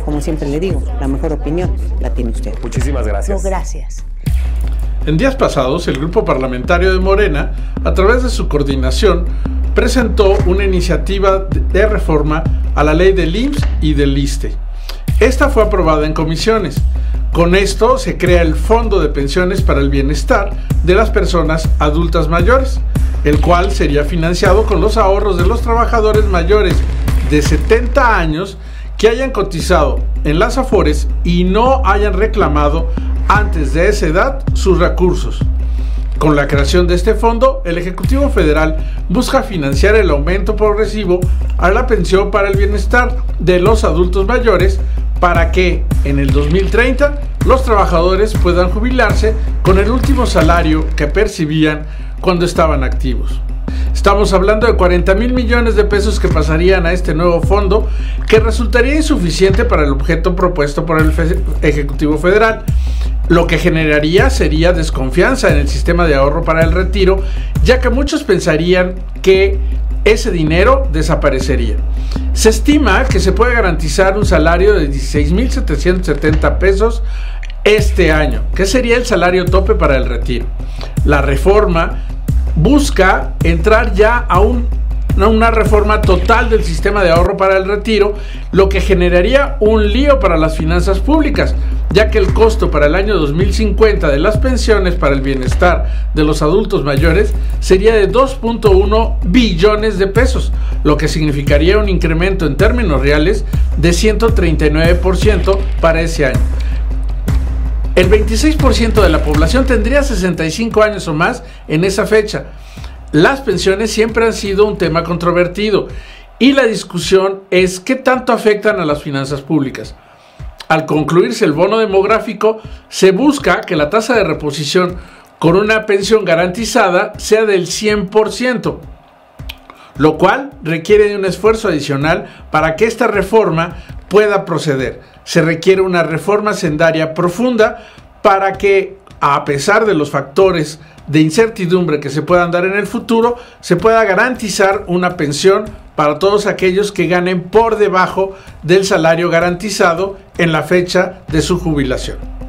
como siempre le digo, la mejor opinión la tiene usted. Muchísimas gracias. No, gracias. En días pasados, el grupo parlamentario de Morena, a través de su coordinación, presentó una iniciativa de reforma a la ley del IMSS y del ISSSTE. Esta fue aprobada en comisiones. Con esto se crea el Fondo de Pensiones para el Bienestar de las Personas Adultas Mayores, el cual sería financiado con los ahorros de los trabajadores mayores de 70 años que hayan cotizado en las Afores y no hayan reclamado antes de esa edad sus recursos. Con la creación de este fondo, el Ejecutivo Federal busca financiar el aumento progresivo a la pensión para el bienestar de los adultos mayores para que en el 2030 los trabajadores puedan jubilarse con el último salario que percibían cuando estaban activos. Estamos hablando de 40,000 millones de pesos que pasarían a este nuevo fondo, que resultaría insuficiente para el objeto propuesto por el Ejecutivo Federal. Lo que generaría sería desconfianza en el sistema de ahorro para el retiro, ya que muchos pensarían que ese dinero desaparecería. Se estima que se puede garantizar un salario de 16,770 pesos este año, que sería el salario tope para el retiro. La reforma busca entrar ya a una reforma total del sistema de ahorro para el retiro, lo que generaría un lío para las finanzas públicas, ya que el costo para el año 2050 de las pensiones para el bienestar de los adultos mayores sería de 2.1 billones de pesos, lo que significaría un incremento en términos reales de 139% para ese año. El 26% de la población tendría 65 años o más en esa fecha. Las pensiones siempre han sido un tema controvertido y la discusión es qué tanto afectan a las finanzas públicas. Al concluirse el bono demográfico, se busca que la tasa de reposición con una pensión garantizada sea del 100%, lo cual requiere de un esfuerzo adicional para que esta reforma pueda proceder. Se requiere una reforma hacendaria profunda para que, a pesar de los factores de incertidumbre que se puedan dar en el futuro, se pueda garantizar una pensión para todos aquellos que ganen por debajo del salario garantizado en la fecha de su jubilación.